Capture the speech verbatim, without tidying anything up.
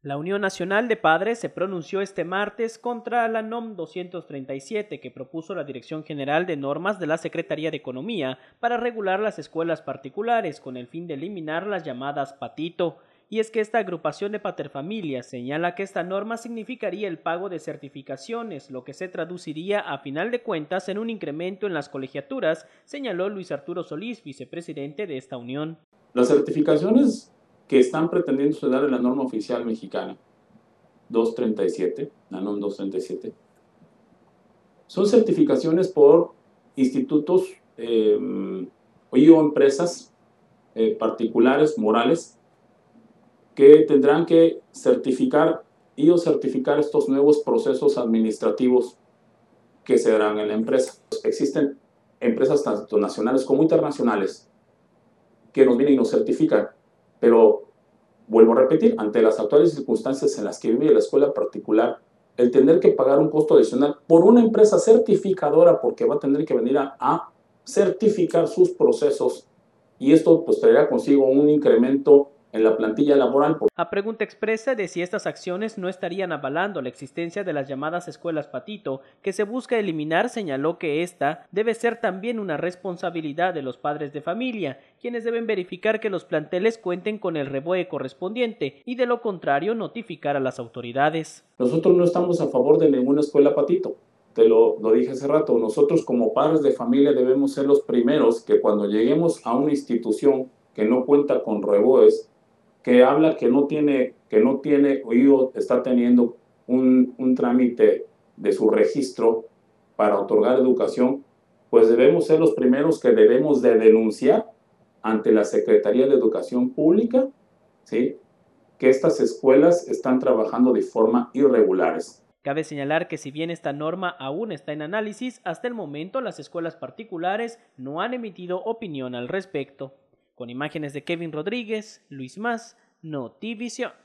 La Unión Nacional de Padres se pronunció este martes contra la NOM doscientos treinta y siete que propuso la Dirección General de Normas de la Secretaría de Economía para regular las escuelas particulares con el fin de eliminar las llamadas patito. Y es que esta agrupación de paterfamilias señala que esta norma significaría el pago de certificaciones, lo que se traduciría a final de cuentas en un incremento en las colegiaturas, señaló Luis Arturo Solís, vicepresidente de esta unión. Las certificaciones que están pretendiendo dar en la norma oficial mexicana doscientos treinta y siete, la NOM doscientos treinta y siete, son certificaciones por institutos eh, o empresas eh, particulares, morales, que tendrán que certificar y o certificar estos nuevos procesos administrativos que se darán en la empresa. Existen empresas tanto nacionales como internacionales que nos vienen y nos certifican, pero vuelvo a repetir, ante las actuales circunstancias en las que vive la escuela particular, el tener que pagar un costo adicional por una empresa certificadora porque va a tener que venir a, a certificar sus procesos, y esto pues traerá consigo un incremento en la plantilla laboral. A pregunta expresa de si estas acciones no estarían avalando la existencia de las llamadas escuelas patito que se busca eliminar, señaló que esta debe ser también una responsabilidad de los padres de familia, quienes deben verificar que los planteles cuenten con el REBOE correspondiente y de lo contrario notificar a las autoridades. Nosotros no estamos a favor de ninguna escuela patito. Te lo, lo dije hace rato, nosotros como padres de familia debemos ser los primeros que cuando lleguemos a una institución que no cuenta con REBOEs, que habla que no tiene, que no tiene o está teniendo un, un trámite de su registro para otorgar educación, pues debemos ser los primeros que debemos de denunciar ante la Secretaría de Educación Pública, ¿sí?, que estas escuelas están trabajando de forma irregulares. Cabe señalar que si bien esta norma aún está en análisis, hasta el momento las escuelas particulares no han emitido opinión al respecto. Con imágenes de Kevin Rodríguez, Luis Mas, Notivisión.